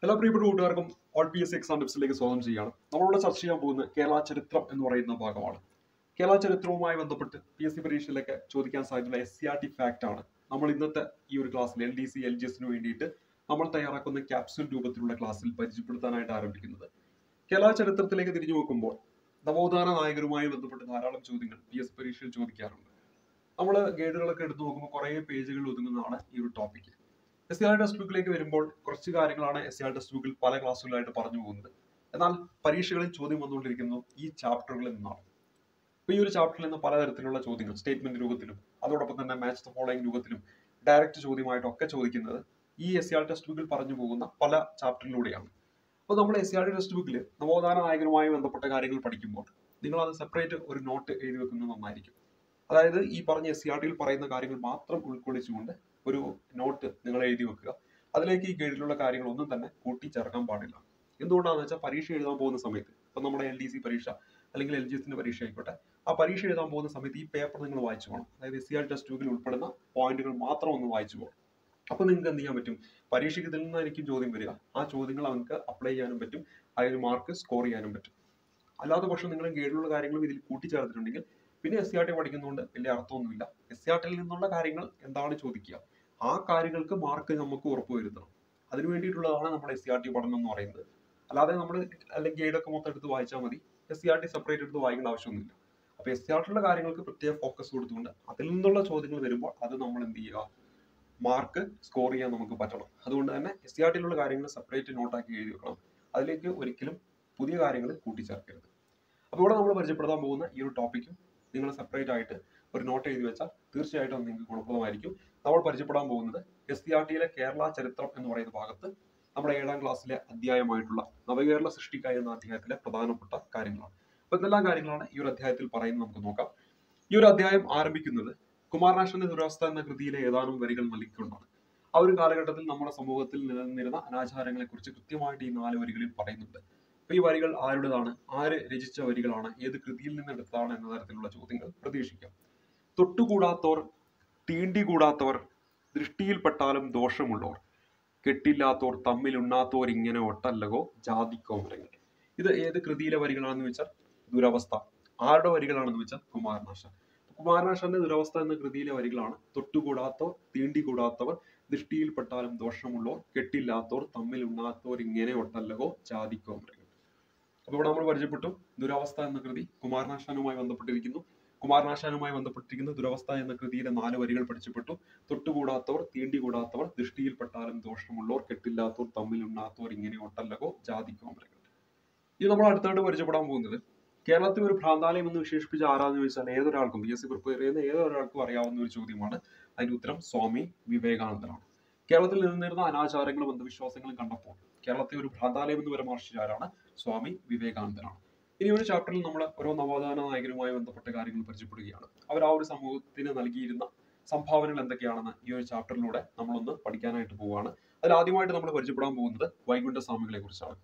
എല്ലാ പ്രിയപ്പെട്ട കൂട്ടുകാർക്കും all P S C exam ടിപ്സിലേക്ക് സ്വാഗതം ചെയ്യുകയാണ്. നമ്മളിവിടെ ചർച്ച ചെയ്യാൻ പോകുന്നത് കേരള ചരിത്രം എന്ന് പറയുന്ന ഭാഗമാണ്. കേരള ചരിത്രവുമായി ബന്ധപ്പെട്ട് പി എസ് സി പരീക്ഷയിലൊക്കെ ചോദിക്കാൻ സാധ്യതയുള്ള SCRT ഫാക്ട് ആണ് നമ്മൾ ഇന്നത്തെ ഈ ഒരു ക്ലാസ്സിൽ LDC LGSന് വേണ്ടിയിട്ട് നമ്മൾ തയ്യാറാക്കുന്ന ക്യാപ്സ്യൂൾ രൂപത്തിലുള്ള ക്ലാസ്സിൽ പരിചയപ്പെടുത്താനായിട്ട് ആരംഭിക്കുന്നത്. കേരള ചരിത്രത്തിലേക്ക് തിരിഞ്ഞു നോക്കുമ്പോൾ നവോത്ഥാന നായകരുമായി ബന്ധപ്പെട്ട് ധാരാളം ചോദ്യങ്ങൾ പി എസ് സി പരീക്ഷയിൽ ചോദിക്കാറുണ്ട്. നമ്മൾ ഗൈഡുകളൊക്കെ എടുത്തു നോക്കുമ്പോൾ കുറേ പേജുകൾ ഒതുങ്ങുന്നതാണ് ഈ ഒരു ടോപ്പിക്. SCRT ടെക്സ്റ്റ് ബുക്കിലേക്ക് വരുമ്പോൾ കുറച്ച് കാര്യങ്ങളാണ് SCRT ടെക്സ്റ്റ് ബുക്കിൽ പല ക്ലാസ്സുകളായിട്ട് പറഞ്ഞു പോകുന്നത്. എന്നാൽ പരീക്ഷകളിൽ ചോദ്യം വന്നുകൊണ്ടിരിക്കുന്നു ഈ ചാപ്റ്ററുകളിൽ നിന്നാണ്. അപ്പോൾ ഈ ഒരു ചാപ്റ്ററിൽ നിന്ന് പലതരത്തിലുള്ള ചോദ്യങ്ങൾ സ്റ്റേറ്റ്മെന്റ് രൂപത്തിലും അതോടൊപ്പം തന്നെ മാച്ച് ദ ഫോളോയിങ് രൂപത്തിലും ഡയറക്റ്റ് ചോദ്യമായിട്ടൊക്കെ ചോദിക്കുന്നത് ഈ SCRT ടെക്സ്റ്റ് ബുക്കിൽ പറഞ്ഞു പോകുന്ന പല ചാപ്റ്ററിലൂടെയാണ്. അപ്പോൾ നമ്മൾ SCRT ടെക്സ്റ്റ് ബുക്കിൽ നവോത്ഥാന നായകരുമായി ബന്ധപ്പെട്ട കാര്യങ്ങൾ പഠിക്കുമ്പോൾ നിങ്ങൾ അത് സെപ്പറേറ്റ് ഒരു നോട്ട് എഴുതി വെക്കുന്നത് നന്നായിരിക്കും. അതായത് ഈ പറഞ്ഞ SCRTയിൽ പറയുന്ന കാര്യങ്ങൾ മാത്രം ഉൾക്കൊള്ളിച്ചുകൊണ്ട് ഒരു നോട്ട് നിങ്ങൾ എഴുതി വെക്കുക. അതിലേക്ക് ഈ ഗൈഡിലുള്ള കാര്യങ്ങളൊന്നും തന്നെ കൂട്ടിച്ചേർക്കാൻ പാടില്ല. എന്തുകൊണ്ടാണെന്ന് വെച്ചാൽ പരീക്ഷ എഴുതാൻ പോകുന്ന സമയത്ത് ഇപ്പം നമ്മുടെ LDC പരീക്ഷ അല്ലെങ്കിൽ LGSന്റെ പരീക്ഷ ആയിക്കോട്ടെ, ആ പരീക്ഷ എഴുതാൻ പോകുന്ന സമയത്ത് ഈ പേപ്പർ നിങ്ങൾ വായിച്ചു പോകണം. അതായത് SCRT ടെക്സ്റ്റ് ബുക്കിൽ ഉൾപ്പെടുന്ന പോയിന്റുകൾ മാത്രം ഒന്ന് വായിച്ചു പോകണം. അപ്പോൾ നിങ്ങൾക്ക് എന്ത് ചെയ്യാൻ പറ്റും? പരീക്ഷയ്ക്ക് ഇതിൽ നിന്നായിരിക്കും ചോദ്യം വരിക. ആ ചോദ്യങ്ങൾ നമുക്ക് അപ്ലൈ ചെയ്യാനും പറ്റും, അതിന് മാർക്ക് സ്കോർ ചെയ്യാനും പറ്റും. അല്ലാത്ത പക്ഷം നിങ്ങൾ ഗൈഡിലുള്ള കാര്യങ്ങളും ഇതിൽ കൂട്ടിച്ചേർത്തിട്ടുണ്ടെങ്കിൽ പിന്നെ SCRT പഠിക്കുന്നതുകൊണ്ട് വലിയ അർത്ഥമൊന്നുമില്ല. SCRTയിൽ നിന്നുള്ള കാര്യങ്ങൾ എന്താണ് ചോദിക്കുക, ആ കാര്യങ്ങൾക്ക് മാർക്ക് നമുക്ക് ഉറപ്പുവരുത്തണം. അതിന് വേണ്ടിയിട്ടുള്ളതാണ് നമ്മുടെ SCRT പഠനം എന്ന് പറയുന്നത്. അല്ലാതെ നമ്മൾ അല്ലെങ്കിൽ ഗൈഡൊക്കെ മൊത്തം എടുത്ത് വായിച്ചാൽ മതി. SCRT സെപ്പറേറ്റ് എടുത്ത് വായിക്കേണ്ട ആവശ്യമൊന്നുമില്ല. അപ്പോൾ SCRTയിലുള്ള കാര്യങ്ങൾക്ക് പ്രത്യേക ഫോക്കസ് കൊടുത്തുകൊണ്ട് അതിൽ നിന്നുള്ള ചോദ്യങ്ങൾ വരുമ്പോൾ അത് നമ്മൾ എന്ത് ചെയ്യുക, മാർക്ക് സ്കോർ ചെയ്യാൻ നമുക്ക് പറ്റണം. അതുകൊണ്ട് തന്നെ SCRTയിലുള്ള കാര്യങ്ങൾ സെപ്പറേറ്റ് നോട്ടാക്കി എഴുതി വെക്കണം. അതിലേക്ക് ഒരിക്കലും പുതിയ കാര്യങ്ങൾ കൂട്ടിച്ചേർക്കരുത്. അപ്പോൾ ഇവിടെ നമ്മൾ പരിചയപ്പെടുത്താൻ പോകുന്ന ഈ ഒരു ടോപ്പിക്കും നിങ്ങൾ സെപ്പറേറ്റ് ആയിട്ട് ഒരു നോട്ട് എഴുതി വെച്ചാൽ തീർച്ചയായിട്ടും നിങ്ങൾക്ക് ഗുണപ്രദമായിരിക്കും. നമ്മൾ പരിചയപ്പെടാൻ പോകുന്നത് SCRTയിലെ കേരള ചരിത്രം എന്ന് പറയുന്ന ഭാഗത്ത് നമ്മുടെ 7ാം ക്ലാസ്സിലെ അധ്യായമായിട്ടുള്ള നവകേരള സൃഷ്ടിക്കായി എന്ന അധ്യായത്തിലെ പ്രധാനപ്പെട്ട കാര്യങ്ങളാണ്. അപ്പോൾ എന്തെല്ലാം കാര്യങ്ങളാണ് ഈ ഒരു അധ്യായത്തിൽ പറയുന്നത് നമുക്ക് നോക്കാം. ഈ ഒരു അധ്യായം ആരംഭിക്കുന്നത് കുമാരനാശാന്റെ ദുരവസ്ഥ എന്ന കൃതിയിലെ ഏതാനും വരികൾ നൽകിക്കൊണ്ടാണ്. ആ ഒരു കാലഘട്ടത്തിൽ നമ്മുടെ സമൂഹത്തിൽ നിലനിന്നിരുന്ന അനാചാരങ്ങളെ കുറിച്ച് കൃത്യമായിട്ട് ഈ 4 വരികളിൽ പറയുന്നുണ്ട്. അപ്പൊ ഈ വരികൾ ആരുടേതാണ്, ആര് രചിച്ച വരികളാണ്, ഏത് കൃതിയിൽ നിന്ന് എടുത്തതാണ് എന്ന തരത്തിലുള്ള ചോദ്യങ്ങൾ പ്രതീക്ഷിക്കാം. തൊട്ടുകൂടാത്തവർ, തീണ്ടികൂടാത്തവർ, ദൃഷ്ടിയിൽപ്പെട്ടാലും ദോഷമുള്ളവർ, കെട്ടില്ലാത്തോർ, തമ്മിലുണ്ണാത്തോർ, ഇങ്ങനെ ഒട്ടല്ലകോ ജാതിക്കോമരങ്ങൾ. ഇത് ഏത് കൃതിയിലെ വരികളാണെന്ന് വെച്ചാൽ ദുരവസ്ഥ. ആരുടെ വരികളാണെന്ന് വെച്ചാൽ കുമാരനാശാൻ. കുമാരനാശാന്റെ ദുരവസ്ഥ എന്ന കൃതിയിലെ വരികളാണ് തൊട്ടുകൂടാത്തവർ, തീണ്ടികൂടാത്തവർ, ദൃഷ്ടിയിൽപ്പെട്ടാലും ദോഷമുള്ളവർ, കെട്ടില്ലാത്തോർ, തമ്മിലുണ്ണാത്തോർ, ഇങ്ങനെ ഒട്ടല്ലകോ ജാതിക്കോമരങ്ങൾ. അപ്പോൾ ഇവിടെ നമ്മൾ പരിചയപ്പെട്ടു ദുരവസ്ഥ എന്ന കൃതി കുമാരനാശാനുമായി ബന്ധപ്പെട്ടിരിക്കുന്നു. കുമാരനാശാനുമായി ബന്ധപ്പെട്ടിരിക്കുന്ന ദുരവസ്ഥ എന്ന കൃതിയിലെ 4 വരികൾ പഠിച്ചപ്പെട്ടു. തൊട്ടുകൂടാത്തവർ, തീണ്ടികൂടാത്തവർ, ദൃഷ്ടിയിൽപ്പെട്ടാലും ദോഷമുള്ളവർ, കെട്ടില്ലാത്തവർ, തമ്മിലുണ്ണാത്തവർ, ഇങ്ങനെ ഒട്ടല്ലകോ ജാതിക്കോമരങ്ങൾ. ഇത് നമ്മൾ അടുത്തായിട്ട് പരിചയപ്പെടാൻ പോകുന്നത് കേരളത്തിൽ ഒരു ഭ്രാന്താലയം എന്ന് വിശേഷിപ്പിച്ച ആരാന്ന് ചോദിച്ചാൽ ഏതൊരാൾക്കും പി എസ് സി പ്രിപ്പയർ ചെയ്യുന്ന ഏതൊരാൾക്കും അറിയാവുന്ന ഒരു ചോദ്യമാണ്. അതിന്റെ ഉത്തരം സ്വാമി വിവേകാനന്ദനാണ്. കേരളത്തിൽ നിന്നിരുന്ന അനാചാരങ്ങളും അന്ധവിശ്വാസങ്ങളും കണ്ടപ്പോൾ കേരളത്തെ ഒരു ഭ്രാന്താലയം എന്ന് പരാമർശിച്ച ആരാണ്? സ്വാമി വിവേകാനന്ദനാണ്. ഇനി ഒരു ചാപ്റ്ററിൽ നമ്മൾ ഓരോ നവോത്ഥാന നായകരുമായി ബന്ധപ്പെട്ട കാര്യങ്ങൾ പരിചയപ്പെടുകയാണ്. അവർ ആ ഒരു സമൂഹത്തിന് നൽകിയിരുന്ന സംഭാവനകൾ എന്തൊക്കെയാണെന്ന് ഈ ഒരു ചാപ്റ്ററിലൂടെ നമ്മളൊന്ന് പഠിക്കാനായിട്ട് പോവുകയാണ്. അതിൽ ആദ്യമായിട്ട് നമ്മൾ പരിചയപ്പെടാൻ പോകുന്നത് വൈകുണ്ഠസ്വാമികളെ കുറിച്ചാണ്.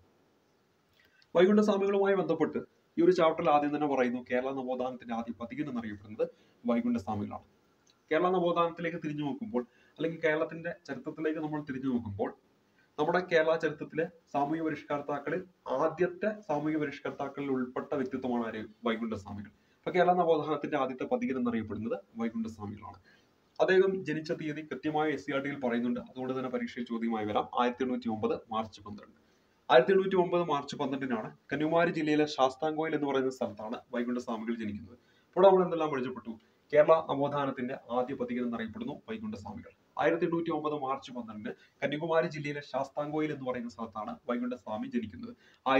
വൈകുണ്ഠസ്വാമികളുമായി ബന്ധപ്പെട്ട് ഈ ഒരു ചാപ്റ്ററിൽ ആദ്യം തന്നെ പറയുന്നു കേരള നവോത്ഥാനത്തിന്റെ ആദ്യ പഥികൻ എന്നറിയപ്പെടുന്നത് വൈകുണ്ഠസ്വാമികളാണ്. കേരള നവോത്ഥാനത്തിലേക്ക് തിരിഞ്ഞു നോക്കുമ്പോൾ അല്ലെങ്കിൽ കേരളത്തിന്റെ ചരിത്രത്തിലേക്ക് നമ്മൾ തിരിഞ്ഞു നോക്കുമ്പോൾ നമ്മുടെ കേരള ചരിത്രത്തിലെ സാമൂഹ്യ പരിഷ്കർത്താക്കളിൽ ആദ്യത്തെ സാമൂഹ്യ പരിഷ്കർത്താക്കളിൽ ഉൾപ്പെട്ട വ്യക്തിത്വമാണ് ആര്? വൈകുണ്ഠസ്വാമികൾ. അപ്പൊ കേരള നവോത്ഥാനത്തിന്റെ ആദ്യത്തെ പഥികൻ എന്നറിയപ്പെടുന്നത് വൈകുണ്ഠസ്വാമികളാണ്. അദ്ദേഹം ജനിച്ച തീയതി കൃത്യമായ SCRTയിൽ പറയുന്നുണ്ട്. അതുകൊണ്ട് തന്നെ പരീക്ഷയിൽ ചോദ്യമായി വരാം. 1809 മാർച്ച് 12. 1809 മാർച്ച് 12 കന്യാകുമാരി ജില്ലയിലെ ശാസ്താംകോയിൽ എന്ന് പറയുന്ന സ്ഥലത്താണ് വൈകുണ്ഠസ്വാമികൾ ജനിക്കുന്നത്. അപ്പോൾ നമ്മൾ എന്തെല്ലാം പഠിച്ചപ്പെട്ടു? കേരള നവോത്ഥാനത്തിന്റെ ആദ്യ പഥികൻ എന്നറിയപ്പെടുന്നു വൈകുണ്ഠസ്വാമികൾ. 1809 മാർച്ച് 12 കന്യാകുമാരി ജില്ലയിലെ ശാസ്താംകോയിൽ എന്ന് പറയുന്ന സ്ഥലത്താണ് വൈകുണ്ഠസ്വാമി ജനിക്കുന്നത്.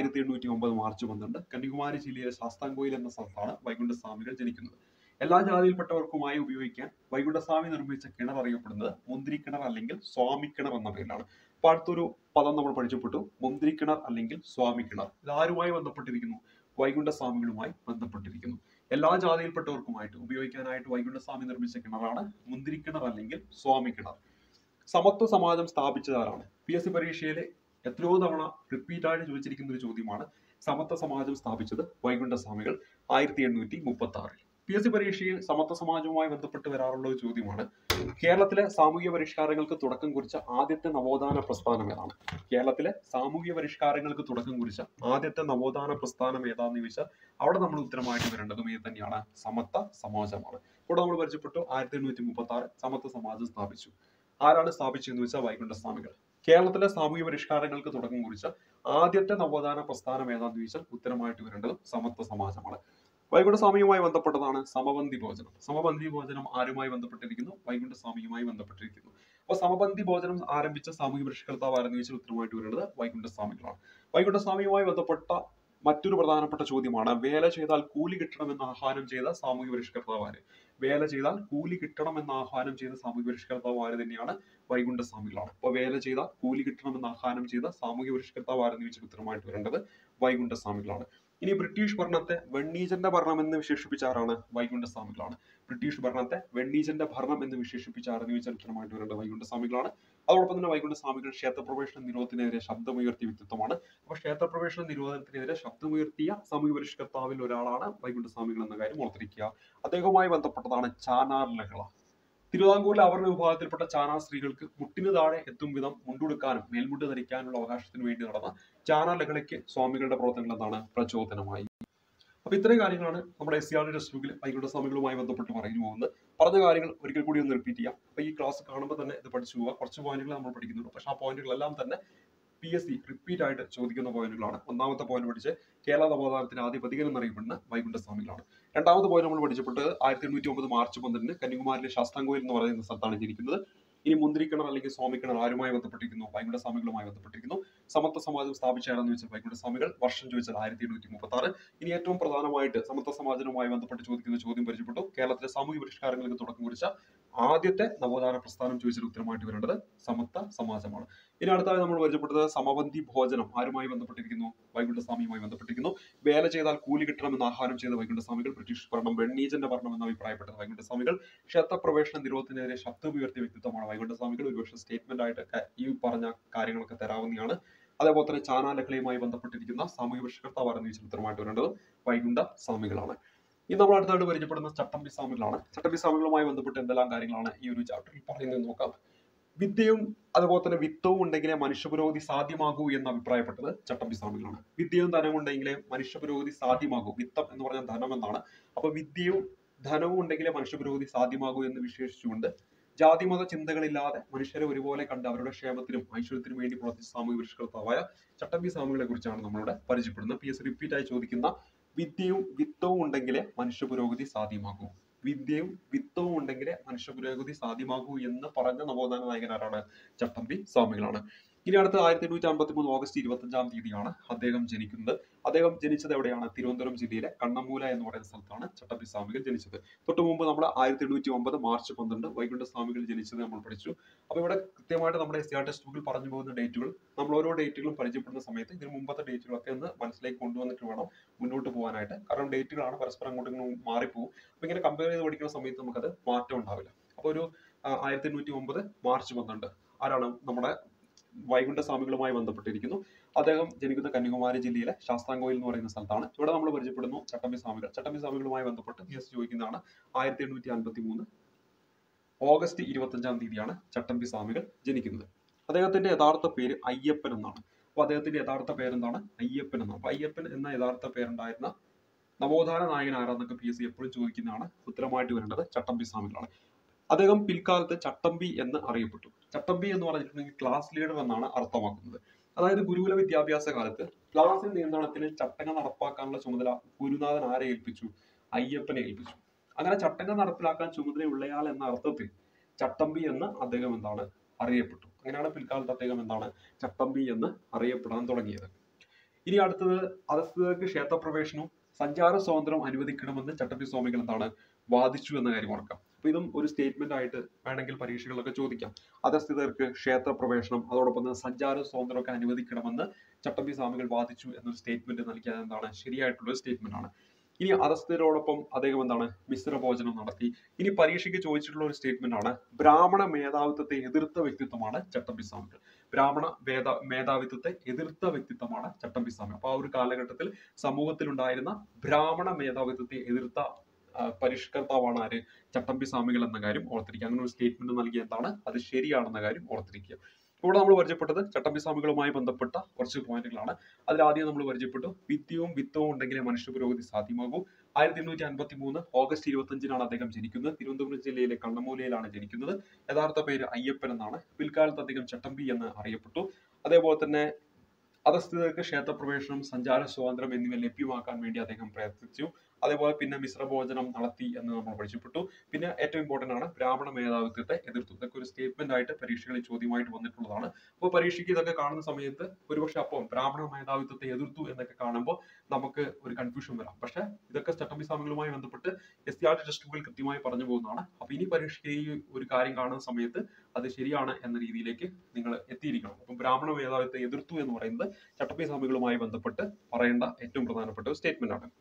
1809 മാർച്ച് 12 കന്യാകുമാരി ജില്ലയിലെ ശാസ്താംകോയിൽ എന്ന സ്ഥലത്താണ് വൈകുണ്ഠസ്വാമികൾ ജനിക്കുന്നത്. എല്ലാ ജാതിയിൽപ്പെട്ടവർക്കുമായി ഉപയോഗിക്കാൻ വൈകുണ്ഠസ്വാമി നിർമ്മിച്ച കിണർ അറിയപ്പെടുന്നത് മുന്തിരി കിണർ അല്ലെങ്കിൽ സ്വാമി കിണർ എന്ന പേരിലാണ്. അപ്പൊ അടുത്തൊരു പദം നമ്മൾ പഠിച്ചപ്പെട്ടു, മുന്തിരി കിണർ അല്ലെങ്കിൽ സ്വാമി കിണർ. ഇത് ആരുമായി ബന്ധപ്പെട്ടിരിക്കുന്നു? വൈകുണ്ഠസ്വാമികളുമായി ബന്ധപ്പെട്ടിരിക്കുന്നു. എല്ലാ ജാതിയിൽപ്പെട്ടവർക്കുമായിട്ട് ഉപയോഗിക്കാനായിട്ട് വൈകുണ്ഠസ്വാമി നിർമ്മിച്ച കിണറാണ് മുന്തിരി കിണർ അല്ലെങ്കിൽ സ്വാമി കിണർ. സമത്വ സമാജം സ്ഥാപിച്ചതാരാണ്? പി എസ് സി പരീക്ഷയിലെ എത്രയോ തവണ റിപ്പീറ്റ് ആയിട്ട് ചോദിച്ചിരിക്കുന്ന ഒരു ചോദ്യമാണ്. സമത്വ സമാജം സ്ഥാപിച്ചത് വൈകുണ്ഠസ്വാമികൾ 1836. PSC പരീക്ഷയിൽ സമത്വ സമാജവുമായി ബന്ധപ്പെട്ട് വരാറുള്ള ഒരു ചോദ്യമാണ്. കേരളത്തിലെ സാമൂഹിക പരിഷ്കാരങ്ങൾക്ക് തുടക്കം കുറിച്ച ആദ്യത്തെ നവോത്ഥാന പ്രസ്ഥാനം ഏതാണ്? കേരളത്തിലെ സാമൂഹിക പരിഷ്കാരങ്ങൾക്ക് തുടക്കം കുറിച്ച ആദ്യത്തെ നവോത്ഥാന പ്രസ്ഥാനം ഏതാന്ന് ചോദിച്ചാൽ അവിടെ നമ്മൾ ഉത്തരമായിട്ട് വരേണ്ടതും ഇത് തന്നെയാണ്, സമത്വ സമാജമാണ്. ഇവിടെ നമ്മൾ പരിചയപ്പെട്ടു 1836 സമത്വ സമാജം സ്ഥാപിച്ചു. ആരാണ് സ്ഥാപിച്ചതെന്ന് വെച്ചാൽ വൈകുണ്ഠസ്വാമികൾ. കേരളത്തിലെ സാമൂഹിക പരിഷ്കാരങ്ങൾക്ക് തുടക്കം കുറിച്ച ആദ്യത്തെ നവോത്ഥാന പ്രസ്ഥാനം ഏതാന്ന് ചോദിച്ചാൽ ഉത്തരമായിട്ട് വരേണ്ടത് സമത്വ സമാജമാണ്. വൈകുണ്ഠസ്വാമിയുമായി ബന്ധപ്പെട്ടതാണ് സമപന്തി ഭോജനം. സമപന്തി ഭോജനം ആരുമായി ബന്ധപ്പെട്ടിരിക്കുന്നു? വൈകുണ്ഠസ്വാമിയുമായി ബന്ധപ്പെട്ടിരിക്കുന്നു. അപ്പൊ സമപന്തി ഭോജനം ആരംഭിച്ച സാമൂഹിക പരിഷ്കർത്താവ് ആരെന്ന് ചോദിച്ചാൽ ഉത്തരമായിട്ട് വരുന്നത് വൈകുണ്ഠസ്വാമികളാണ്. വൈകുണ്ഠസ്വാമിയുമായി ബന്ധപ്പെട്ട മറ്റൊരു പ്രധാനപ്പെട്ട ചോദ്യമാണ്, വേല ചെയ്താൽ കൂലി കിട്ടണമെന്ന് ആഹ്വാനം ചെയ്ത സാമൂഹിക പരിഷ്കർത്താവ് ആര്? വേല ചെയ്താൽ കൂലി കിട്ടണമെന്ന് ആഹ്വാനം ചെയ്ത സാമൂഹിക പരിഷ്കർത്താവ് ആര് തന്നെയാണ്? വൈകുണ്ഠസ്വാമികളാണ്. അപ്പൊ വേല ചെയ്താൽ കൂലി കിട്ടണമെന്ന് ആഹ്വാനം ചെയ്ത സാമൂഹിക പരിഷ്കർത്താവ് ആരെന്ന് ചോദിച്ചാൽ ഉത്തരമായിട്ട് വരേണ്ടത് വൈകുണ്ഠസ്വാമികളാണ്. ഇനി ബ്രിട്ടീഷ് ഭരണത്തെ വെണ്ണീജന്റെ ഭരണം എന്ന് വിശേഷിപ്പിച്ച ആരാണ്? വൈകുണ്ഠസ്വാമികളാണ്. ബ്രിട്ടീഷ് ഭരണത്തെ വെണ്ണീജന്റെ ഭരണം എന്ന് വിശേഷിപ്പിച്ച ആരെന്ന് ചോദിച്ചാൽ ഉത്തരമായിട്ട് വരേണ്ടത് വൈകുണ്ഠസ്വാമികളാണ്. അതോടൊപ്പം തന്നെ വൈകുണ്ഠസ്വാമികൾ ക്ഷേത്രപ്രവേശന നിരോധനത്തിനെതിരെ ശബ്ദമുയർത്തിയ വ്യക്തിത്വമാണ്. അപ്പൊ ക്ഷേത്രപ്രവേശന നിരോധനത്തിനെതിരെ ശബ്ദമുയർത്തിയ സാമൂഹിക പരിഷ്കർത്താവിൽ ഒരാളാണ് വൈകുണ്ഠസ്വാമികൾ എന്ന കാര്യം ഓർത്തിരിക്കുക. അദ്ദേഹവുമായി ബന്ധപ്പെട്ടതാണ് ചാനാർ ലഹള. തിരുവിതാംകൂറിലെ അവർണ്ണ വിഭാഗത്തിൽപ്പെട്ട ചാനാർ സ്ത്രീകൾക്ക് മുട്ടിന് താഴെ എത്തും വിധം മുണ്ടുടുക്കാനും മേൽമുണ്ട് ധരിക്കാനുള്ള അവകാശത്തിന് വേണ്ടി നടന്ന ചാനാർ ലഹളയ്ക്ക് സ്വാമികളുടെ പ്രവർത്തനങ്ങൾ എന്താണ്? പ്രചോദനമായി. അപ്പൊ ഇത്രയും കാര്യങ്ങളാണ് നമ്മുടെ SCRT ടെക്സ്റ്റ് ബുക്കിൽ വൈകുണ്ഠസ്വാമികളുമായി ബന്ധപ്പെട്ട് പറഞ്ഞു പോകുന്നത്. പറഞ്ഞ കാര്യങ്ങൾ ഒരിക്കൽ കൂടി ഒന്ന് റിപ്പീറ്റ് ചെയ്യാം. അപ്പൊ ഈ ക്ലാസ് കാണുമ്പോൾ തന്നെ ഇത് പഠിച്ചു പോവുക. കുറച്ച് പോയിന്റുകൾ നമ്മൾ പഠിക്കുന്നുള്ളൂ, പക്ഷെ ആ പോയിന്റുകളെല്ലാം തന്നെ PSC റിപ്പീറ്റ് ആയിട്ട് ചോദിക്കുന്ന പോയിന്റുകളാണ്. ഒന്നാമത്തെ പോയിന്റ് പഠിച്ച് കേരള നവോത്ഥാനത്തിന്റെ ആദ്യ പതികൻ എന്നറിയപ്പെടുന്ന വൈകുണ്ഠസ്വാമികളാണ്. രണ്ടാമത്തെ പോയിന്റ് നമ്മൾ പഠിച്ചപ്പെട്ടത് 1809 മാർച്ച് 12 കന്യാകുമാരിയിലെ ശാസ്താംകോയിൽ എന്ന് പറയുന്ന സ്ഥലത്താണ് ജനിക്കുന്നത്. ഇനി മുന്തിരിക്കിണർ അല്ലെങ്കിൽ സ്വാമിക്കിണർ ആരുമായി ബന്ധപ്പെട്ടിരിക്കുന്നു? വൈകുണ്ഠസ്വാമികളുമായി ബന്ധപ്പെട്ടിരിക്കുന്നു. സമത്വ സമാജം സ്ഥാപിച്ചാണെന്ന് ചോദിച്ചാൽ വൈകുണ്ഠസ്വാമികൾ. വർഷം ചോദിച്ചാൽ 1836. ഇനി ഏറ്റവും പ്രധാനമായിട്ട് സമത്വ സമാജവുമായി ബന്ധപ്പെട്ട് ചോദിക്കുന്ന ചോദ്യം പരിചയപ്പെട്ടു. കേരളത്തിലെ സാമൂഹിക പരിഷ്കാരങ്ങൾക്ക് തുടക്കം കുറിച്ച ആദ്യത്തെ നവോത്ഥാന പ്രസ്ഥാനം ചോദിച്ചാൽ ഉത്തരമായിട്ട് വരേണ്ടത് സമത്വ സമാജമാണ്. ഇനി അടുത്തായി നമ്മൾ പരിചയപ്പെട്ടത് സമപന്തി ഭോജനം ആരുമായി ബന്ധപ്പെട്ടിരിക്കുന്നു? വൈകുണ്ഠസ്വാമിയുമായി ബന്ധപ്പെട്ടിരിക്കുന്നു. വേല ചെയ്താൽ കൂലി കിട്ടണമെന്ന് ആഹ്വാനം ചെയ്ത വൈകുണ്ഠസ്വാമികൾ. ബ്രിട്ടീഷ് ഭരണം വെണ്ണീജന്റെ ഭരണം എന്ന് അഭിപ്രായപ്പെട്ടത് വൈകുണ്ഠസ്വാമികൾ. ക്ഷേത്രപ്രവേശന നിരോധനത്തിനെതിരെ ശബ്ദമുയർത്തിയ വ്യക്തിത്വമാണ് വൈകുണ്ഠസ്വാമികൾ. ഒരുപക്ഷെ സ്റ്റേറ്റ്മെന്റ് ആയിട്ടൊക്കെ ഈ പറഞ്ഞ കാര്യങ്ങളൊക്കെ തരാവുന്നതാണ്. അതേപോലെ തന്നെ ചാനാർ ലഹളയുമായി ബന്ധപ്പെട്ടിരിക്കുന്ന സാമൂഹിക പരിഷ്കർത്താവ് ആരെന്ന് ചോദിച്ചാൽ ഉത്തരമായിട്ട് വരേണ്ടത് വൈകുണ്ഠസ്വാമികളാണ്. ഇത് നമ്മൾ അടുത്തായിട്ട് പരിചയപ്പെടുന്ന ചട്ടമ്പി സ്വാമികളാണ്. ചട്ടമ്പി സ്വാമികളുമായി ബന്ധപ്പെട്ട് എന്തെല്ലാം കാര്യങ്ങളാണ് ഈ ഒരു ചാപ്റ്ററിൽ പറയുന്നത് നോക്കാം. വിദ്യയും അതുപോലെ തന്നെ വിത്തവും ഉണ്ടെങ്കിലേ മനുഷ്യപുരോഗതി സാധ്യമാകൂ എന്ന് അഭിപ്രായപ്പെട്ടത് ചട്ടമ്പി സ്വാമികളാണ്. വിദ്യയും ധനവും ഉണ്ടെങ്കിലേ മനുഷ്യപുരോഗതി സാധ്യമാകൂ. വിത്തം എന്ന് പറഞ്ഞാൽ ധനം എന്നാണ്. അപ്പൊ വിദ്യയും ധനവും ഉണ്ടെങ്കിലേ മനുഷ്യപുരോഗതി സാധ്യമാകൂ എന്ന് വിശേഷിച്ചുകൊണ്ട് ജാതിമത ചിന്തകളില്ലാതെ മനുഷ്യരെ ഒരുപോലെ കണ്ട് അവരുടെ ക്ഷേമത്തിനും ഐശ്വര്യത്തിനും വേണ്ടി പ്രവർത്തിച്ച സാമൂഹിക പരിഷ്കർത്താവായ ചട്ടമ്പി സ്വാമികളെ കുറിച്ചാണ് നമ്മളിവിടെ പരിചയപ്പെടുന്നത്. PSC റിപ്പീറ്റ് ആയി ചോദിക്കുന്ന വിദ്യയും വിത്തവും ഉണ്ടെങ്കിലേ മനുഷ്യ പുരോഗതി സാധ്യമാകൂ. വിദ്യയും വിത്തവും ഉണ്ടെങ്കിലേ മനുഷ്യ പുരോഗതി സാധ്യമാകൂ എന്ന് പറഞ്ഞ നവോത്ഥാന നായകനാരാണ്? ചട്ടമ്പി സ്വാമികളാണ്. ഇനി അടുത്ത 1853 ഓഗസ്റ്റ് 25 തീയതിയാണ് അദ്ദേഹം ജനിക്കുന്നത്. അദ്ദേഹം ജനിച്ചത് എവിടെയാണ്? തിരുവനന്തപുരം ജില്ലയിലെ കണ്ണമൂല എന്ന് പറയുന്ന സ്ഥലത്താണ് ചട്ടമ്പി സ്വാമികൾ ജനിച്ചത്. തൊട്ട് മുമ്പ് നമ്മൾ 1809 മാർച്ച് 12 വൈകുണ്ഠസ്വാമികൾ ജനിച്ചത് നമ്മൾ പഠിച്ചു. അപ്പൊ ഇവിടെ കൃത്യമായിട്ട് നമ്മുടെ SCRT ടെക്സ്റ്റ് ബുക്കിൽ പറഞ്ഞു പോകുന്ന ഡേറ്റുകൾ നമ്മൾ ഓരോ ഡേറ്റുകളും പരിചയപ്പെടുന്ന സമയത്ത് ഇതിന് മുമ്പത്തെ ഡേറ്റുകളൊക്കെ ഒന്ന് മനസ്സിലേക്ക് കൊണ്ടുവന്നിട്ട് വേണം മുന്നോട്ട് പോകാനായിട്ട്. കാരണം ഡേറ്റുകളാണ് പരസ്പരം അങ്ങോട്ടും മാറിപ്പോകും. അപ്പൊ ഇങ്ങനെ കമ്പയർ ചെയ്ത് പഠിക്കുന്ന സമയത്ത് നമുക്കത് മാറ്റം ഉണ്ടാവില്ല. അപ്പൊ ഒരു 1809 മാർച്ച് 12 ആരാണ്? നമ്മുടെ വൈകുണ്ഠസ്വാമികളുമായി ബന്ധപ്പെട്ടിരിക്കുന്നു. അദ്ദേഹം ജനിക്കുന്ന കന്യാകുമാരി ജില്ലയിലെ ശാസ്താംകോയിൽ എന്ന് പറയുന്ന സ്ഥലത്താണ്. ഇവിടെ നമ്മൾ പരിചയപ്പെടുന്നു ചട്ടമ്പി സ്വാമികൾ. ചട്ടമ്പി സ്വാമികളുമായി ബന്ധപ്പെട്ട് PSC ചോദിക്കുന്നതാണ്. 1853 ഓഗസ്റ്റ് 25 തീയതിയാണ് ചട്ടമ്പി സ്വാമികൾ ജനിക്കുന്നത്. അദ്ദേഹത്തിന്റെ യഥാർത്ഥ പേര് അയ്യപ്പൻ എന്നാണ്. അപ്പൊ അദ്ദേഹത്തിന്റെ യഥാർത്ഥ പേരെന്താണ്? അയ്യപ്പൻ എന്നാണ്. അപ്പൊ അയ്യപ്പൻ എന്ന യഥാർത്ഥ പേരുണ്ടായിരുന്ന നവോത്ഥാന നായകൻ ആരാന്നൊക്കെ PSC എപ്പോഴും ചോദിക്കുന്നതാണ്. ഉത്തരമായിട്ട് വരേണ്ടത് ചട്ടമ്പി സ്വാമികളാണ്. അദ്ദേഹം പിൽക്കാലത്ത് ചട്ടമ്പി എന്ന് അറിയപ്പെട്ടു. ചട്ടമ്പി എന്ന് പറഞ്ഞിട്ടുണ്ടെങ്കിൽ ക്ലാസ് ലീഡർ എന്നാണ് അർത്ഥമാക്കുന്നത്. അതായത് ഗുരുകുല വിദ്യാഭ്യാസ കാലത്ത് ക്ലാസ് നിയന്ത്രണത്തിന് ചട്ടങ്ങൾ നടപ്പാക്കാനുള്ള ചുമതല ഗുരുനാഥൻ ആരെ ഏൽപ്പിച്ചു? അയ്യപ്പനെ ഏൽപ്പിച്ചു. അങ്ങനെ ചട്ടങ്ങൾ നടപ്പിലാക്കാൻ ചുമതലയുള്ളയാൾ എന്ന അർത്ഥത്തിൽ ചട്ടമ്പി എന്ന് അദ്ദേഹം എന്താണ് അറിയപ്പെട്ടു. അങ്ങനെയാണ് പിൽക്കാലത്ത് അദ്ദേഹം എന്താണ് ചട്ടമ്പി എന്ന് അറിയപ്പെടാൻ തുടങ്ങിയത്. ഇനി അടുത്തത് അധസ്ഥിതർക്ക് ക്ഷേത്രപ്രവേശനവും സഞ്ചാര സ്വാതന്ത്ര്യം അനുവദിക്കണമെന്ന് ചട്ടമ്പി സ്വാമികൾ എന്താണ് വാദിച്ചു എന്ന കാര്യം ഓർക്കാം. അപ്പൊ ഇതും ഒരു സ്റ്റേറ്റ്മെന്റ് ആയിട്ട് വേണമെങ്കിൽ പരീക്ഷകളൊക്കെ ചോദിക്കാം. അധസ്ഥിതർക്ക് ക്ഷേത്രപ്രവേശനം അതോടൊപ്പം തന്നെ സഞ്ചാര സ്വാതന്ത്ര്യമൊക്കെ അനുവദിക്കണമെന്ന് ചട്ടമ്പി സ്വാമികൾ വാദിച്ചു എന്നൊരു സ്റ്റേറ്റ്മെന്റ് നൽകിയത് എന്താണ് ശരിയായിട്ടുള്ള സ്റ്റേറ്റ്മെന്റ് ആണ്. ഇനി അധസ്ഥിതരോടൊപ്പം അദ്ദേഹം എന്താണ് മിശ്രഭോജനം നടത്തി. ഇനി പരീക്ഷയ്ക്ക് ചോദിച്ചിട്ടുള്ള ഒരു സ്റ്റേറ്റ്മെന്റ് ആണ് ബ്രാഹ്മണ മേധാവിത്വത്തെ എതിർത്ത വ്യക്തിത്വമാണ് ചട്ടമ്പി സ്വാമികൾ. ബ്രാഹ്മണ മേധാവിത്വത്തെ എതിർത്ത വ്യക്തിത്വമാണ് ചട്ടമ്പി സ്വാമി. അപ്പൊ ആ ഒരു കാലഘട്ടത്തിൽ സമൂഹത്തിൽ ഉണ്ടായിരുന്ന ബ്രാഹ്മണ മേധാവിത്വത്തെ എതിർത്ത പരിഷ്കർത്താവാണ് ആര്? ചട്ടമ്പി സ്വാമികൾ എന്ന കാര്യം ഓർത്തിരിക്കുക. അങ്ങനെ ഒരു സ്റ്റേറ്റ്മെന്റ് നൽകിയ എന്താണ് അത് ശരിയാണെന്ന കാര്യം ഓർത്തിരിക്കുക. ഇവിടെ നമ്മൾ പരിചയപ്പെട്ടത് ചട്ടമ്പി സ്വാമികളുമായി ബന്ധപ്പെട്ട കുറച്ച് പോയിന്റുകളാണ്. അതിൽ ആദ്യം നമ്മൾ പരിചയപ്പെട്ടു വിദ്യയും വിത്തവും ഉണ്ടെങ്കിലേ മനുഷ്യ പുരോഗതി സാധ്യമാകൂ. 1853 ഓഗസ്റ്റ് 25-നാണ് അദ്ദേഹം ജനിക്കുന്നത്. തിരുവനന്തപുരം ജില്ലയിലെ കണ്ണമൂലയിലാണ് ജനിക്കുന്നത്. യഥാർത്ഥ പേര് അയ്യപ്പൻ എന്നാണ്. പിൽക്കാലത്ത് അദ്ദേഹം ചട്ടമ്പി എന്ന് അറിയപ്പെട്ടു. അതേപോലെ തന്നെ അധസ്ഥിതർക്ക് ക്ഷേത്രപ്രവേശനം, സഞ്ചാര സ്വാതന്ത്ര്യം എന്നിവ ലഭ്യമാക്കാൻ വേണ്ടി അദ്ദേഹം പ്രയത്നിച്ചു. അതേപോലെ പിന്നെ മിശ്രഭോജനം നടത്തി എന്ന് നമ്മൾ പഠിച്ചപ്പെട്ടു. പിന്നെ ഏറ്റവും ഇമ്പോർട്ടന്റ് ആണ് ബ്രാഹ്മണ മേധാവിത്വത്തെ എതിർത്തു. ഇതൊക്കെ ഒരു സ്റ്റേറ്റ്മെന്റ് ആയിട്ട് പരീക്ഷകളിൽ ചോദ്യമായിട്ട് വന്നിട്ടുള്ളതാണ്. അപ്പോൾ പരീക്ഷയ്ക്ക് ഇതൊക്കെ കാണുന്ന സമയത്ത് ഒരുപക്ഷെ അപ്പം ബ്രാഹ്മണ മേധാവിത്വത്തെ എതിർത്തു എന്നൊക്കെ കാണുമ്പോൾ നമുക്ക് ഒരു കൺഫ്യൂഷൻ വരാം. പക്ഷെ ഇതൊക്കെ ചട്ടമ്പി സ്വാമികളുമായി ബന്ധപ്പെട്ട് SCRT ടെക്സ്റ്റ് ബുക്കിൽ കൃത്യമായി പറഞ്ഞു പോകുന്നതാണ്. അപ്പൊ ഇനി പരീക്ഷയ്ക്ക് ഈ ഒരു കാര്യം കാണുന്ന സമയത്ത് അത് ശരിയാണ് എന്ന രീതിയിലേക്ക് നിങ്ങൾ എത്തിയിരിക്കണം. അപ്പം ബ്രാഹ്മണ മേധാവിത്വത്തെ എതിർത്തു എന്ന് പറയുന്നത് ചട്ടമ്പി സ്വാമികളുമായി ബന്ധപ്പെട്ട് പറയേണ്ട ഏറ്റവും പ്രധാനപ്പെട്ട ഒരു സ്റ്റേറ്റ്മെന്റ് ആണ്.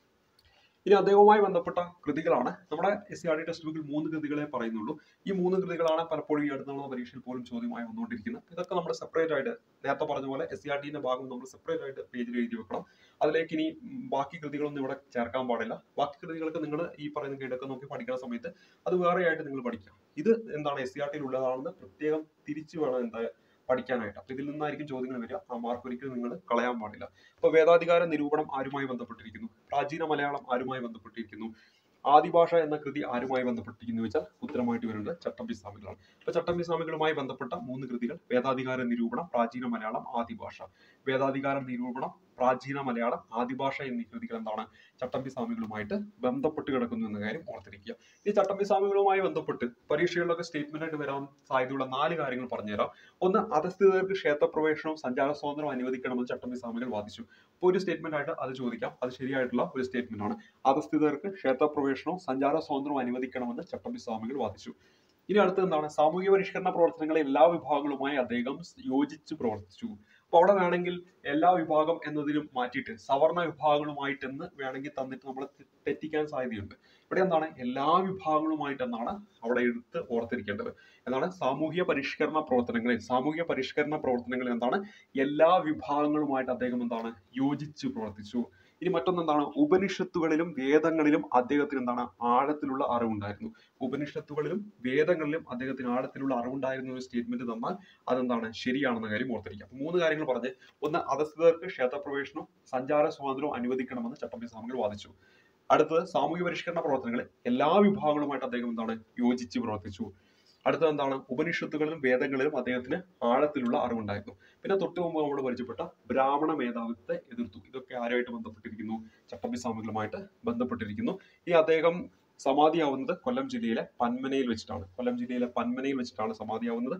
ഇനി അദ്ദേഹവുമായി ബന്ധപ്പെട്ട കൃതികളാണ്. നമ്മുടെ SCRT ടെക്സ്റ്റ് ബുക്കിൽ 3 കൃതികളെ പറയുന്നുള്ളൂ. ഈ 3 കൃതികളാണ് പലപ്പോഴും ഈ അടുത്തുള്ള പരീക്ഷയിൽ പോലും ചോദ്യമായി വന്നുകൊണ്ടിരിക്കുന്നത്. ഇതൊക്കെ നമ്മൾ സെപ്പറേറ്റ് ആയിട്ട് നേരത്തെ പറഞ്ഞ പോലെ SCRT-ന്റെ ഭാഗം നമ്മൾ സെപ്പറേറ്റ് ആയിട്ട് പേജിൽ എഴുതി വെക്കണം. അതിലേക്ക് ഇനി ബാക്കി കൃതികളൊന്നും ഇവിടെ ചേർക്കാൻ പാടില്ല. ബാക്കി കൃതികൾക്ക് നിങ്ങൾ ഈ പറയുന്ന ഗൈഡൊക്കെ നോക്കി പഠിക്കുന്ന സമയത്ത് അത് വേറെയായിട്ട് നിങ്ങൾ പഠിക്കാം. ഇത് എന്താണ് SCRT-യിൽ ഉള്ളതാണെന്ന് പ്രത്യേകം തിരിച്ചു വേണം എന്താ പഠിക്കാനായിട്ട്. അപ്പൊ ഇതിൽ നിന്നായിരിക്കും ചോദ്യങ്ങൾ വരിക. ആ മാർക്ക് ഒരിക്കലും നിങ്ങൾ കളയാൻ പാടില്ല. അപ്പൊ വേദാധികാര നിരൂപണം ആരുമായി ബന്ധപ്പെട്ടിരിക്കുന്നു? പ്രാചീന മലയാളം ആരുമായി ബന്ധപ്പെട്ടിരിക്കുന്നു? ആദിഭാഷ എന്ന കൃതി ആരുമായി ബന്ധപ്പെട്ടിരിക്കുന്നു വെച്ചാൽ ഉത്തരമായിട്ട് വരുന്നത് ചട്ടമ്പി സ്വാമികളാണ്. അപ്പൊ ചട്ടമ്പി സ്വാമികളുമായി ബന്ധപ്പെട്ട 3 കൃതികൾ വേദാധികാര നിരൂപണം, പ്രാചീന മലയാളം, ആദിഭാഷ. വേദാധികാര നിരൂപണം, പ്രാചീന മലയാളം, ആദിഭാഷ എന്നീ കൃതികൾ എന്താണ് ചട്ടമ്പി സ്വാമികളുമായിട്ട് ബന്ധപ്പെട്ട് കിടക്കുന്നു എന്ന കാര്യം ഓർത്തിരിക്കുക. ഈ ചട്ടമ്പി സ്വാമികളുമായി ബന്ധപ്പെട്ട് പരീക്ഷകളിലൊക്കെ സ്റ്റേറ്റ്മെന്റ് ആയിട്ട് വരാൻ സാധ്യതയുള്ള 4 കാര്യങ്ങൾ പറഞ്ഞുതരാം. ഒന്ന്, അധസ്ഥിതർക്ക് ക്ഷേത്രപ്രവേശനവും സഞ്ചാര സ്വാതന്ത്ര്യം അനുവദിക്കണമെന്ന് ചട്ടമ്പി സ്വാമികൾ വാദിച്ചു. അപ്പോൾ ഒരു സ്റ്റേറ്റ്മെന്റ് ആയിട്ട് അത് ചോദിക്കാം. അത് ശരിയായിട്ടുള്ള ഒരു സ്റ്റേറ്റ്മെന്റ് ആണ്. അധസ്ഥിതർക്ക് ക്ഷേത്രപ്രവേശനവും സഞ്ചാര സ്വാതന്ത്ര്യവും അനുവദിക്കണമെന്ന് ചട്ടമ്പി സ്വാമികൾ വാദിച്ചു. ഇനി അടുത്തത് എന്താണ്? സാമൂഹ്യ പരിഷ്കരണ പ്രവർത്തനങ്ങളെ എല്ലാ വിഭാഗങ്ങളുമായി അദ്ദേഹം യോജിച്ച് പ്രവർത്തിച്ചു. അപ്പൊ അവിടെ വേണമെങ്കിൽ എല്ലാ വിഭാഗം എന്നതിലും മാറ്റിയിട്ട് സവർണ വിഭാഗങ്ങളുമായിട്ടെന്ന് വേണമെങ്കിൽ തന്നിട്ട് നമ്മൾ തെറ്റിക്കാൻ സാധ്യതയുണ്ട്. ഇവിടെ എന്താണ്? എല്ലാ വിഭാഗങ്ങളുമായിട്ടെന്നാണ് അവിടെ എടുത്ത് ഓർത്തിരിക്കേണ്ടത്. എന്താണ്? സാമൂഹ്യ പരിഷ്കരണ പ്രവർത്തനങ്ങളിൽ എന്താണ്? എല്ലാ വിഭാഗങ്ങളുമായിട്ട് അദ്ദേഹം എന്താണ് യോജിച്ച് പ്രവർത്തിച്ചു. ഇനി മറ്റൊന്നെന്താണ്? ഉപനിഷത്തുകളിലും വേദങ്ങളിലും അദ്ദേഹത്തിന് എന്താണ് ആഴത്തിലുള്ള അറിവുണ്ടായിരുന്നു. ഉപനിഷത്തുകളിലും വേദങ്ങളിലും അദ്ദേഹത്തിന് ആഴത്തിലുള്ള അറിവുണ്ടായിരുന്ന ഒരു സ്റ്റേറ്റ്മെന്റ് തന്നാൽ അതെന്താണ് ശരിയാണെന്ന കാര്യം ഓർത്തിരിക്കുക. 3 കാര്യങ്ങൾ പറഞ്ഞ്, ഒന്ന്, അധസ്ഥിതർക്ക് ക്ഷേത്രപ്രവേശനവും സഞ്ചാര സ്വാതന്ത്ര്യവും അനുവദിക്കണമെന്ന് ചട്ടമ്പി സ്വാമികൾ വാദിച്ചു. അടുത്തത്, സാമൂഹ്യ പരിഷ്കരണ പ്രവർത്തനങ്ങളിൽ എല്ലാ വിഭാഗങ്ങളുമായിട്ട് അദ്ദേഹം എന്താണ് യോജിച്ച് പ്രവർത്തിച്ചു. അടുത്തത് എന്താണ്? ഉപനിഷത്തുകളിലും വേദങ്ങളിലും അദ്ദേഹത്തിന് ആഴത്തിലുള്ള അറിവുണ്ടായിരുന്നു. പിന്നെ തൊട്ട് മുമ്പ് നമ്മൾ പരിചയപ്പെട്ട ബ്രാഹ്മണ മേധാവിത്വത്തെ എതിർത്തു. ഇതൊക്കെ ആരുമായിട്ട് ബന്ധപ്പെട്ടിരിക്കുന്നു? ചട്ടമ്പി സ്വാമികളുമായിട്ട് ബന്ധപ്പെട്ടിരിക്കുന്നു. ഈ അദ്ദേഹം സമാധിയാവുന്നത് കൊല്ലം ജില്ലയിലെ പന്മനയിൽ വെച്ചിട്ടാണ് സമാധിയാവുന്നത്.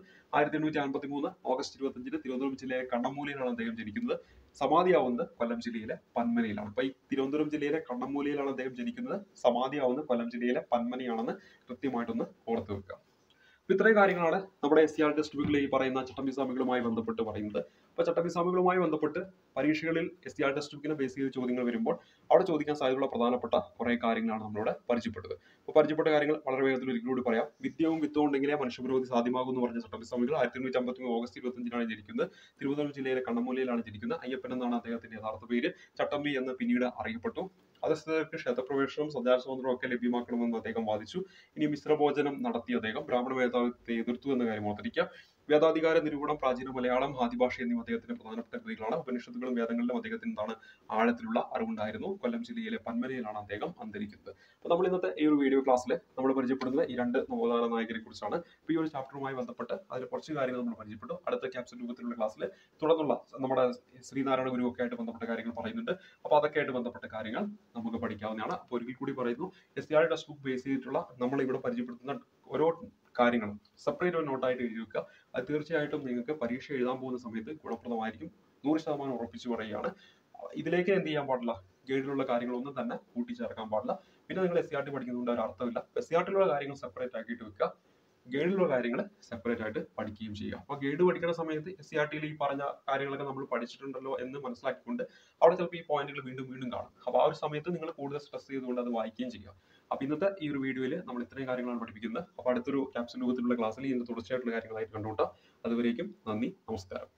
1853 ഓഗസ്റ്റ് 25-ന് തിരുവനന്തപുരം ജില്ലയിലെ കണ്ണമൂലയിലാണ് അദ്ദേഹം ജനിക്കുന്നത്. സമാധിയാവുന്നത് കൊല്ലം ജില്ലയിലെ പന്മനയിലാണ്. അപ്പൊ ഈ തിരുവനന്തപുരം ജില്ലയിലെ കണ്ണമൂലയിലാണ് അദ്ദേഹം ജനിക്കുന്നത്. സമാധിയാവുന്നത് കൊല്ലം ജില്ലയിലെ പന്മനയാണെന്ന് കൃത്യമായിട്ടൊന്ന് ഓർത്ത് വെക്കുക. ഇത്രയും കാര്യങ്ങളാണ് നമ്മുടെ SCRT ടെക്സ്റ്റ് ബുക്കിൽ ഈ പറയുന്ന ചട്ടമ്പി സ്വാമികളുമായി ബന്ധപ്പെട്ട് പറയുന്നത്. അപ്പൊ ചട്ടമ്പി സ്വാമികളുമായി ബന്ധപ്പെട്ട് പരീക്ഷകളിൽ SCRT ടെക്സ്റ്റ് ബുക്കിനെ ബേസ് ചെയ്ത് ചോദ്യങ്ങൾ വരുമ്പോൾ അവിടെ ചോദിക്കാൻ സാധ്യതയുള്ള പ്രധാനപ്പെട്ട കുറെ കാര്യങ്ങളാണ് നമ്മളിവിടെ പരിചയപ്പെട്ടത്. അപ്പോൾ പരിചയപ്പെട്ട കാര്യങ്ങൾ വളരെ വേഗത്തിൽ ഒരിക്കലൂടെ പറയാം. വിദ്യയും വിത്തവും ഉണ്ടെങ്കിലേ മനുഷ്യപുരോഗതി സാധ്യമാകും എന്ന് പറഞ്ഞ ചട്ടമ്പി സ്വാമികൾ 1853 ഓഗസ്റ്റ് 25-നാണ് ജനിക്കുന്നത്. തിരുവനന്തപുരം ജില്ലയിലെ കണ്ണമൂലയിലാണ് ജനിക്കുന്നത്. അയ്യപ്പൻ എന്നാണ് അദ്ദേഹത്തിന്റെ യഥാർത്ഥ പേര്. ചട്ടമ്പി എന്ന് പിന്നീട് അറിയപ്പെട്ടു. അധസ്ഥിതർക്ക് ക്ഷേത്രപ്രവേശനവും സഞ്ചാര സ്വാതന്ത്ര്യവും ഒക്കെ ലഭ്യമാക്കണമെന്ന് അദ്ദേഹം വാദിച്ചു. ഇനി മിശ്രഭോജനം നടത്തിയ അദ്ദേഹം ബ്രാഹ്മണ മേധാവിത്വത്തെ എതിർത്തു എന്ന കാര്യം ഓർത്തിരിക്കുക. വേദാധികാര നിരൂപണം, പ്രാചീന മലയാളം, ആദിഭാഷ എന്നിവ അദ്ദേഹത്തിന്റെ പ്രധാനപ്പെട്ട കൃതികളാണ്. ഉപനിഷത്തുകളും വേദങ്ങളിലും അദ്ദേഹത്തിന് എന്താണ് ആഴത്തിലുള്ള അറിവുണ്ടായിരുന്നു. കൊല്ലം ജില്ലയിലെ പന്മനയിലാണ് അദ്ദേഹം അന്തരിക്കുന്നത്. അപ്പൊ നമ്മൾ ഇന്നത്തെ ഈ ഒരു വീഡിയോ ക്ലാസ്സിൽ നമ്മൾ പരിചയപ്പെടുന്നത് ഈ 2 നവോത്ഥാന നായകരെ കുറിച്ചാണ്. അപ്പൊ ഈ ഒരു ചാപ്റ്ററുമായി ബന്ധപ്പെട്ട് അതിൽ കുറച്ച് കാര്യങ്ങൾ നമ്മൾ പരിചയപ്പെട്ടു. അടുത്ത ക്യാപ്സൂൾ രൂപത്തിലുള്ള ക്ലാസ്സിൽ തുടർന്നുള്ള നമ്മുടെ ശ്രീനാരായണ ഗുരു ഒക്കെ ആയിട്ട് ബന്ധപ്പെട്ട കാര്യങ്ങൾ പറയുന്നുണ്ട്. അപ്പൊ അതൊക്കെ ആയിട്ട് ബന്ധപ്പെട്ട കാര്യങ്ങൾ നമുക്ക് പഠിക്കാവുന്നതാണ്. അപ്പോൾ ഒരിക്കൽ കൂടി പറയുന്നു, SCRT ടെക്സ്റ്റ് ബുക്ക് ബേസ് ചെയ്തിട്ടുള്ള നമ്മൾ ഇവിടെ പരിചയപ്പെടുത്തുന്ന ഓരോ കാര്യങ്ങളും സെപ്പറേറ്റ് ഒരു നോട്ടായിട്ട് എഴുതി വെക്കുക. അത് തീർച്ചയായിട്ടും നിങ്ങൾക്ക് പരീക്ഷ എഴുതാൻ പോകുന്ന സമയത്ത് ഗുണപ്രദമായിരിക്കും. 100% ഉറപ്പിച്ചു പറയുകയാണ്. ഇതിലേക്ക് എന്ത് ചെയ്യാൻ പാടില്ല? ഗൈഡിലുള്ള കാര്യങ്ങളൊന്നും തന്നെ കൂട്ടിച്ചേർക്കാൻ പാടില്ല. പിന്നെ നിങ്ങൾ SCRT പഠിക്കുന്നതുകൊണ്ട് ഒരു അർത്ഥമില്ല. SCRT-ലുള്ള കാര്യങ്ങൾ സെപ്പറേറ്റ് ആക്കിയിട്ട് വെക്കുക. ഗൈഡിലുള്ള കാര്യങ്ങൾ സെപ്പറേറ്റ് ആയിട്ട് പഠിക്കുകയും ചെയ്യുക. അപ്പൊ ഗൈഡ് പഠിക്കുന്ന സമയത്ത് SCRT-യിൽ ഈ പറഞ്ഞ കാര്യങ്ങളൊക്കെ നമ്മൾ പഠിച്ചിട്ടുണ്ടല്ലോ എന്ന് മനസ്സിലാക്കിക്കൊണ്ട് അവിടെ ചിലപ്പോൾ ഈ പോയിന്റുകൾ വീണ്ടും വീണ്ടും കാണും. അപ്പൊ ആ ഒരു സമയത്ത് നിങ്ങൾ കൂടുതൽ സ്ട്രെസ് ചെയ്തുകൊണ്ട് അത് വായിക്കുകയും ചെയ്യുക. അപ്പൊ ഇന്നത്തെ ഈ ഒരു വീഡിയോയിൽ നമ്മൾ ഇത്രയും കാര്യങ്ങളാണ് പഠിപ്പിക്കുന്നത്. അപ്പൊ അടുത്തൊരു ക്യാപ്സൂൾ രൂപത്തിലുള്ള ക്ലാസ്സിൽ ഇതിന്റെ തുടർച്ചയായിട്ടുള്ള കാര്യങ്ങളായിട്ട് കണ്ടുമുട്ടാം. അതുവരേക്കും നന്ദി, നമസ്കാരം.